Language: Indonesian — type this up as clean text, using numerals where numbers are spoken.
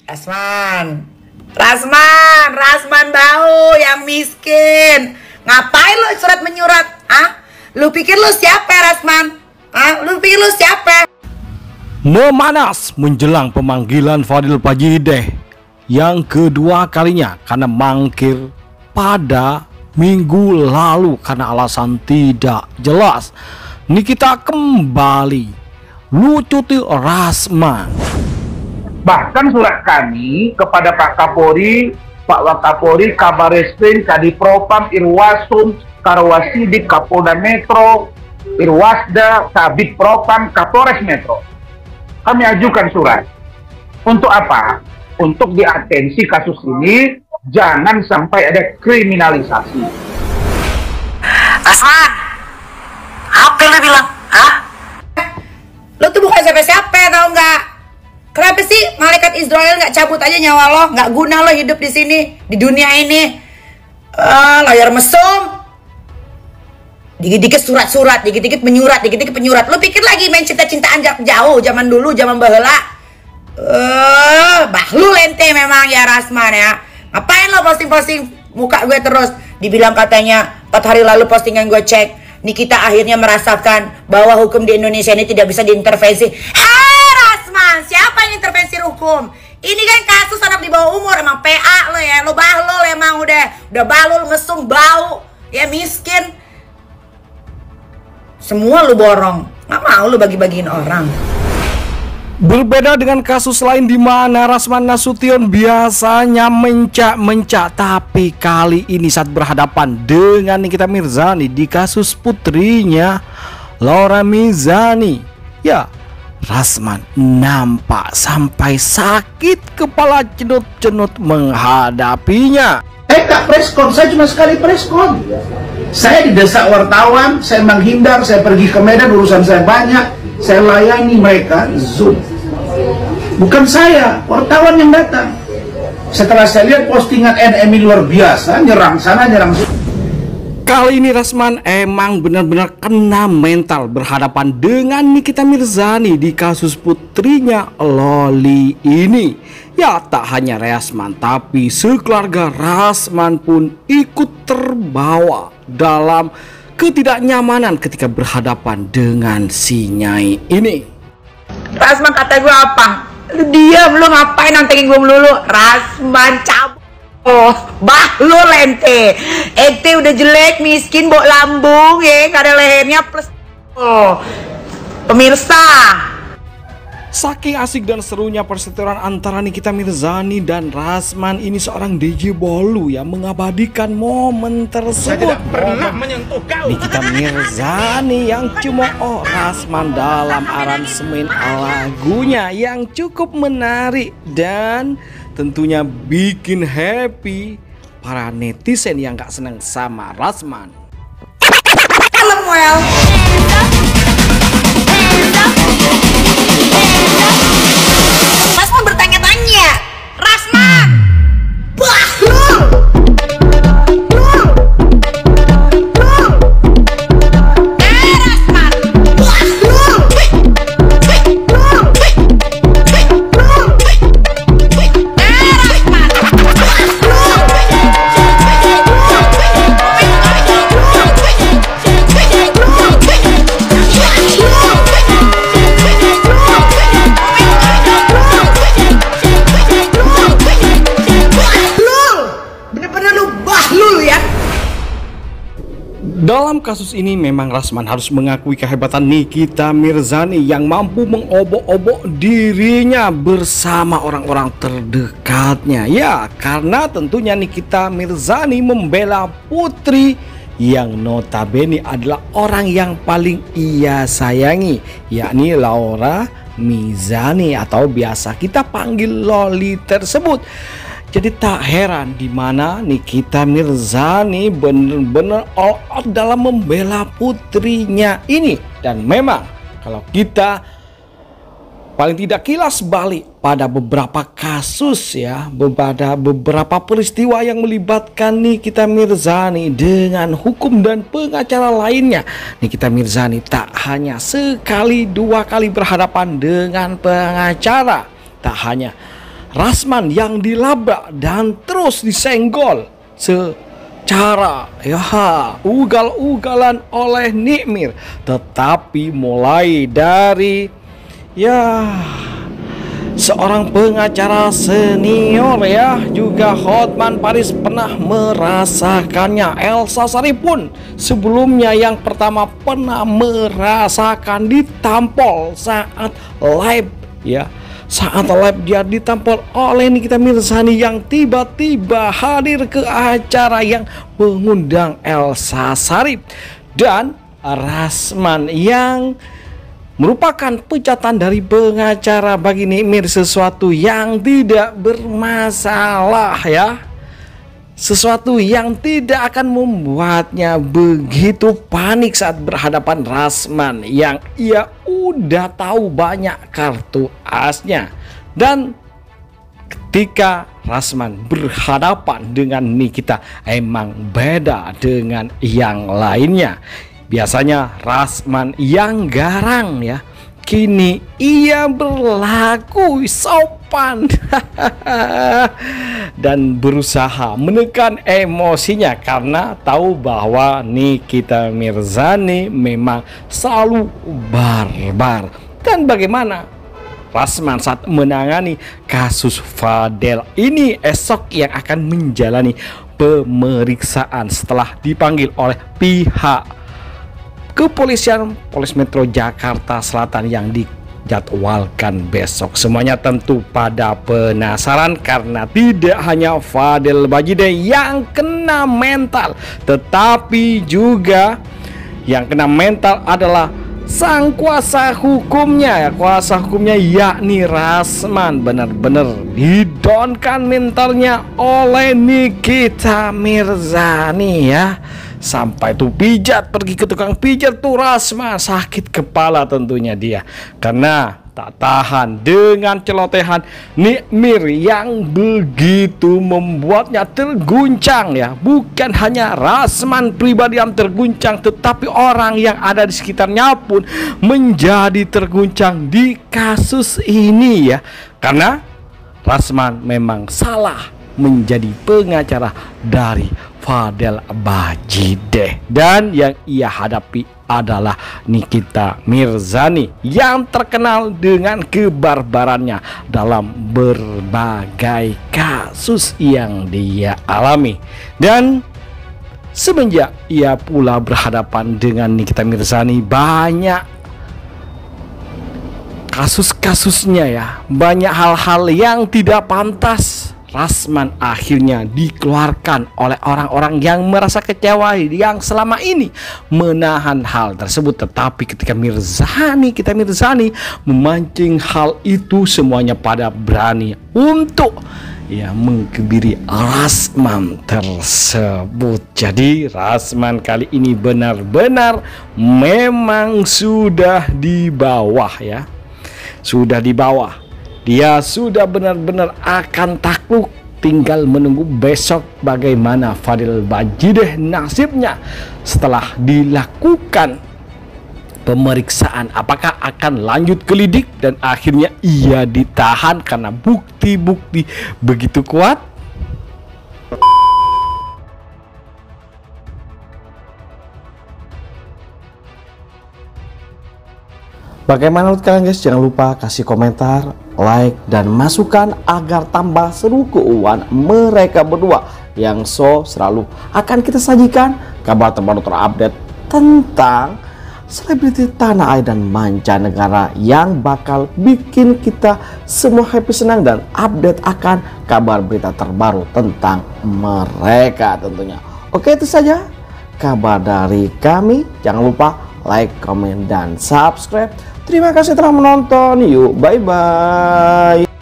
Rasman, Rasman bau yang miskin. Ngapain lo surat menyurat? Lu pikir lu siapa, Rasman? Lu pikir lu siapa? Memanas menjelang pemanggilan Fadil Pajideh yang kedua kalinya karena mangkir pada minggu lalu karena alasan tidak jelas. Nikita kembali lucuti Rasman. Bahkan surat kami kepada Pak Kapolri, Pak Wakapolri, Kabar Reskrim, Kadipropam, Irwasum, Karwasidik, Kapolda Metro, Irwasda, Kabid Propam, Kapolres Metro. Kami ajukan surat. Untuk apa? Untuk diatensi kasus ini, jangan sampai ada kriminalisasi. Rasman, apa lu bilang? Lu tuh bukan siapa-siapa, tau nggak? Kenapa sih malaikat Israel nggak cabut aja nyawa lo? Nggak guna lo hidup di sini, di dunia ini. Layar mesum. Dikit-dikit surat-surat, dikit-dikit menyurat, dikit-dikit penyurat. Lu pikir lagi main cinta-cintaan jarak jauh zaman dulu, zaman baheula. Bahlul ente memang ya Rasman ya. Ngapain lo posting-posting muka gue terus? Dibilang katanya 4 hari lalu postingan gue cek, Nikita akhirnya merasakan bahwa hukum di Indonesia ini tidak bisa diintervensi. Rasman, siapa yang intervensi hukum? Ini kan kasus anak di bawah umur, emang PA lo ya. Lo bahlul emang udah bahlul, mesum, bau, ya miskin. Semua lu borong, nggak mau lu bagi-bagiin orang. Berbeda dengan kasus lain di mana Rasman Nasution biasanya mencak-mencak, tapi kali ini saat berhadapan dengan Nikita Mirzani di kasus putrinya Laura Mizani, ya Rasman nampak sampai sakit kepala cenut-cenut menghadapinya. Tak preskon, saya cuma sekali preskon. Saya didesak wartawan, saya menghindar, saya pergi ke Medan, urusan saya banyak, saya layani mereka Zoom. Bukan saya, wartawan yang datang. Setelah saya lihat postingan NMI luar biasa, nyerang sana, nyerang sini. Kali ini Rasman emang benar-benar kena mental berhadapan dengan Nikita Mirzani di kasus putrinya Loli ini. Ya tak hanya Rasman, tapi sekeluarga Rasman pun ikut terbawa dalam ketidaknyamanan ketika berhadapan dengan si Nyai ini. Rasman kata gue apa? Lu diam, lu ngapain nantengin gue melulu? Rasman cabut. Bahlul ente udah jelek, miskin, bok lambung ya, gak ada lehernya plus. Pemirsa, saking asik dan serunya perseteruan antara Nikita Mirzani dan Rasman ini, seorang DJ Bolu yang mengabadikan momen tersebut. Saya tidak pernah menyentuh kau. Nikita Mirzani yang cuma Rasman dalam aransemen lagunya yang cukup menarik dan tentunya bikin happy para netizen yang gak senang sama Rasman. Well. Rasman bertanya-tanya, Rasman, bahlul. Rasman, bahlul. Dalam kasus ini memang Rasman harus mengakui kehebatan Nikita Mirzani yang mampu mengobok-obok dirinya bersama orang-orang terdekatnya. Ya, karena tentunya Nikita Mirzani membela putri yang notabene adalah orang yang paling ia sayangi, yakni Laura Mizani atau biasa kita panggil Loli tersebut. Jadi tak heran di mana Nikita Mirzani benar-benar all out dalam membela putrinya ini. Dan memang kalau kita paling tidak kilas balik pada beberapa kasus ya, pada beberapa peristiwa yang melibatkan Nikita Mirzani dengan hukum dan pengacara lainnya, Nikita Mirzani tak hanya sekali dua kali berhadapan dengan pengacara, tak hanya Rasman yang dilabrak dan terus disenggol secara ugal-ugalan oleh Nikmir. Tetapi mulai dari seorang pengacara senior juga Hotman Paris pernah merasakannya. Elsa Sharif pun sebelumnya yang pertama pernah merasakan ditampol saat live Saat live dia ditampol oleh Nikita Mirzani yang tiba-tiba hadir ke acara yang mengundang Elsa Sharif dan Rasman yang merupakan pecatan dari pengacara bagi Nikmir, sesuatu yang tidak bermasalah sesuatu yang tidak akan membuatnya begitu panik saat berhadapan Rasman yang ia udah tahu banyak kartu asnya. Dan ketika Rasman berhadapan dengan Nikita emang beda dengan yang lainnya. Biasanya Rasman yang garang kini ia berlaku sopan dan berusaha menekan emosinya karena tahu bahwa Nikita Mirzani memang selalu barbar. Dan bagaimana Rasman saat menangani kasus Fadel ini esok yang akan menjalani pemeriksaan setelah dipanggil oleh pihak kepolisian Polres Metro Jakarta Selatan yang dijadwalkan besok. Semuanya tentu pada penasaran karena tidak hanya Fadel Bajideh yang kena mental, tetapi juga yang kena mental adalah sang kuasa hukumnya yakni Rasman. Benar-benar didonkan mentalnya oleh Nikita Mirzani sampai tuh pergi ke tukang pijat tuh Rasman, sakit kepala tentunya dia karena tak tahan dengan celotehan Nikmir yang begitu membuatnya terguncang Bukan hanya Rasman pribadi yang terguncang, tetapi orang yang ada di sekitarnya pun menjadi terguncang di kasus ini karena Rasman memang salah menjadi pengacara dari Fadel Bajideh dan yang ia hadapi adalah Nikita Mirzani yang terkenal dengan kebarbarannya dalam berbagai kasus yang dia alami. Dan semenjak ia pula berhadapan dengan Nikita Mirzani, banyak kasus-kasusnya banyak hal-hal yang tidak pantas Rasman akhirnya dikeluarkan oleh orang-orang yang merasa kecewa yang selama ini menahan hal tersebut. Tetapi ketika Nikita Mirzani memancing hal itu, semuanya pada berani untuk mengkebiri Rasman tersebut. Jadi Rasman kali ini benar-benar memang sudah di bawah sudah di bawah. Dia sudah benar-benar akan takluk. Tinggal menunggu besok bagaimana Fadel Bajideh nasibnya setelah dilakukan pemeriksaan. Apakah akan lanjut ke lidik dan akhirnya ia ditahan karena bukti-bukti begitu kuat? Bagaimana menurut kalian guys? Jangan lupa kasih komentar, like, dan masukan agar tambah seru keuangan mereka berdua yang selalu akan kita sajikan kabar terbaru terupdate tentang selebriti tanah air dan mancanegara yang bakal bikin kita semua happy, senang, dan update akan kabar berita terbaru tentang mereka tentunya. Oke, itu saja kabar dari kami. Jangan lupa like, komen, dan subscribe. Terima kasih telah menonton. Yuk, bye-bye.